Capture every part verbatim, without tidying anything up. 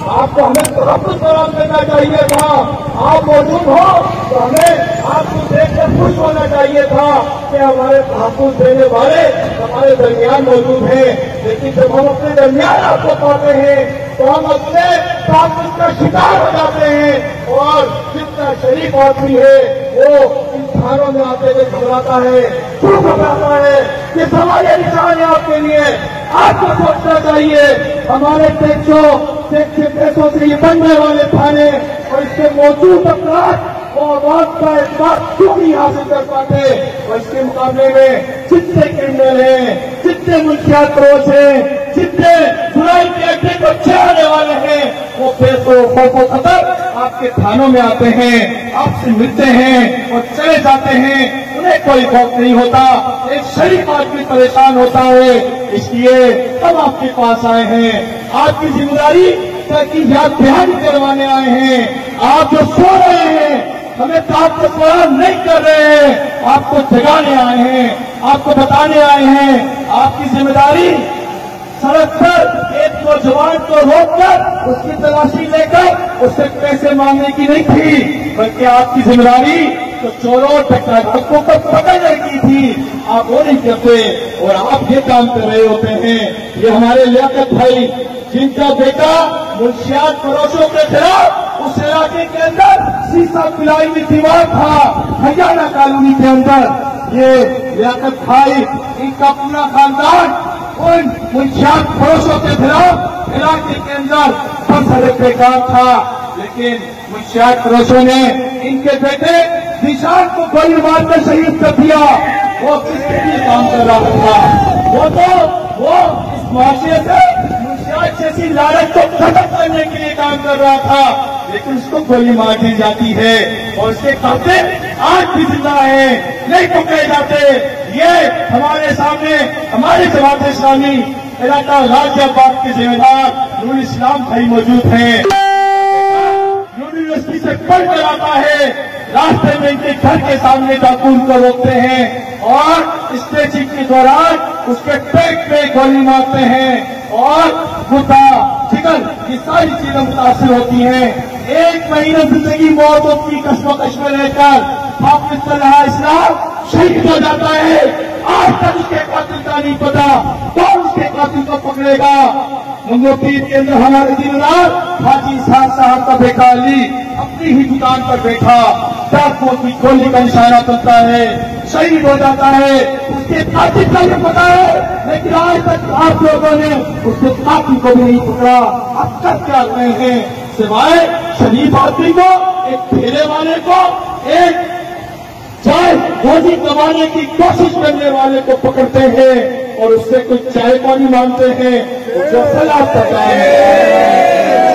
آپ کو ہمیں تحفظ فراہم کرنا چاہیے تھا. آپ موجود ہو تو ہمیں آپ کو دیکھ کر خوش ہونا چاہیے تھا کہ ہمارے تحفظ دینے والے ہمارے درمیان موجود ہیں. لیکن جب ہم اپنے درمیان آپ کو پاتے ہیں تو ہم اپنے تحفظ کا شکار ہو جاتے ہیں اور جتنا شریف آدمی ہے وہ ان تھانوں میں آتے ہوئے گھبراتا ہے. کیوں گھبراتا ہے؟ یہ سوال نشان ہے آپ کے لیے. آپ کو سوچنا چاہیے ہمارے ٹیکسوں پیسوں سے یہ بننے والے تھانے اور اس کے موجود افراد وہ عوام کا اعتماد کیوں نہیں حاصل کر پاتے؟ اور اس کے مقابلے میں جتنے کرمنل ہیں، جتنے منشیات فروش ہیں، جتنے برائی کے اڈے کو چلانے والے ہیں، وہ پیسوں خوف و خطر آپ کے تھانوں میں آتے ہیں، آپ سے ملتے ہیں اور چلے جاتے ہیں. انہیں کوئی خوف نہیں ہوتا. ایک شریف آدمی پریشان ہوتا ہے. اس لیے ہم آپ کے پاس آئے ہیں. آپ کی ذمہ داری کی یاد دہانی کروانے آئے ہیں. آپ جو سو رہے ہیں ہمیں تحفظ فراہم نہیں کر رہے ہیں، آپ کو جگانے آئے ہیں، آپ کو بتانے آئے ہیں. آپ کی ذمہ داری سڑک پر ایک نوجوان کو روک کر اس کی تلاشی لے کر اس سے پیسے مانگنے کی نہیں تھی، بلکہ آپ کی ذمہ داری تو چوروں ڈکیتوں کو پکڑنے کی تھی. آپ وہ نہیں کرتے اور آپ یہ کام کر رہے ہوتے ہیں. یہ ہمارے لیاقت بھائی جن کا بیٹا منشیات فروشوں کے خلاف اس علاقے کے اندر سیسا پلائی میں دیوار تھا ہریانہ کالونی کے اندر، یہ لیاقت بھائی ان کا پورا خاندان ان منشیات فروشوں کے خلاف علاقے کے اندر ہر سڑک پہ کام تھا. لیکن منشیات فروشوں نے ان کے بیٹے نشان کو گولی مار کر شہید کر دیا. وہ کس کے لیے کام کر رہا تھا؟ وہ تو وہ اس معاشرے سے منشیات جیسی لالچ کو ختم کرنے کے لیے کام کر رہا تھا، لیکن اس کو گولی مار دی جاتی ہے اور اس کے قاتل آج بھی زندہ ہیں، نہیں پکڑے جاتے. یہ ہمارے سامنے ہمارے جماعت اسلامی علاقہ غازی آباد کے ذمہ دار نور اسلام بھائی موجود ہیں. نور یونیورسٹی سے پڑھ کر آتا ہے، راستے میں ان کے گھر کے سامنے ڈاکو کو روکتے ہیں اور اسٹریچنگ کے دوران اس کے پیٹ پہ گولی مارتے ہیں اور خدا چکن یہ ساری چیزیں متاثر ہوتی ہیں. ایک مہینہ زندگی موت کی کشمکش میں رہ کر حافظ صلاح اسلام شہید ہو جاتا ہے. آج تک اس کے قاتل کا نہیں پتا، کون اس کے قاتل کو پکڑے گا؟ منگو پیر کے اندر ہمارے ذمہ دار حاجی اسحاق صاحب کا بیٹا علی اپنی ہی دکان پر بیٹھا ڈاکوؤں کی گولی کا نشانہ بنتا ہے، شہید ہو جاتا ہے. اس کے قاتل کا بھی پتا ہے، لیکن آج تک آپ لوگوں نے اس کے قاتل کو بھی نہیں پکڑا. اب تک کیا رہے ہیں سوائے شریف آدمی کو، ایک ٹھیلے والے کو، ایک چائے روزی کمانے کی کوشش کرنے والے کو پکڑتے ہیں اور اس سے کچھ چائے پانی مانگتے ہیں. جو اصل آپ کا کام ہے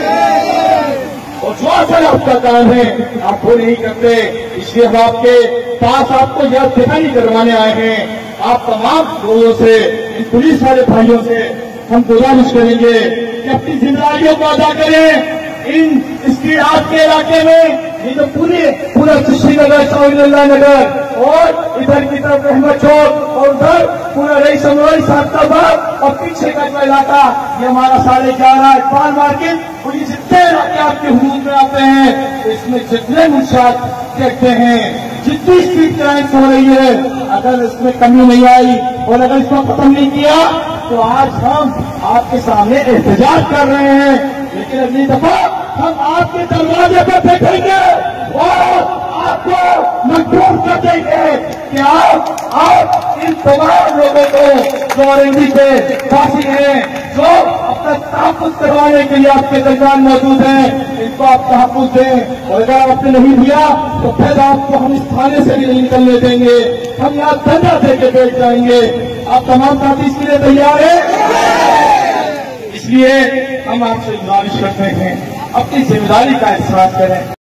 اور جو اصل آپ کا کام ہے آپ وہ نہیں کرتے. اس لیے ہم آپ کے پاس آپ کو یاد دہانی کروانے آئے ہیں. آپ تمام لوگوں سے، ان پولیس والے بھائیوں سے ہم گزارش کریں گے کہ اپنی ذمہ داریوں کو ادا کریں. ان اسٹریٹ کے علاقے میں یہ جو پورے پورا چشتی نگر، شاہین اللہ نگر اور ادھر کی طرف احمد چوک اور ادھر پورا رئیس امروئی ساختہ باغ اور پیچھے کا جو علاقہ یہ ہمارا ساڑھے گیارہ اقبال مارکیٹ اور یہ جتنے علاقے آپ کے حدود میں آتے ہیں اس میں جتنے منشیات دیکھتے ہیں، جتنی اسٹریٹ کرائمس ہو رہی ہے، اگر اس میں کمی نہیں آئی اور اگر اس کو ختم نہیں کیا تو آج ہم آپ کے سامنے احتجاج کر رہے ہیں. لیکن اگلی دفعہ ہم آپ کے دروازے پر بیٹھیں گے اور آپ کو مجبور کر دیں گے کہ آپ آپ ان تمام لوگوں کو جو اورنگی پہ پھانسی ہیں، جو اپنا تحفظ کروانے کے لیے آپ کے درمیان موجود ہیں، ان کو آپ تحفظ دیں. اور اگر آپ نے نہیں دیا تو پھر آپ کو ہم اس تھانے سے بھی نہیں نکلنے دیں گے. ہم یہاں دھرنا دے کے بیٹھ جائیں گے. آپ تمام ساتھی اس کے لیے تیار ہیں؟ اس لیے ہم آپ سے گزارش کرتے ہیں اپنی ذمہ داری کا احساس کریں.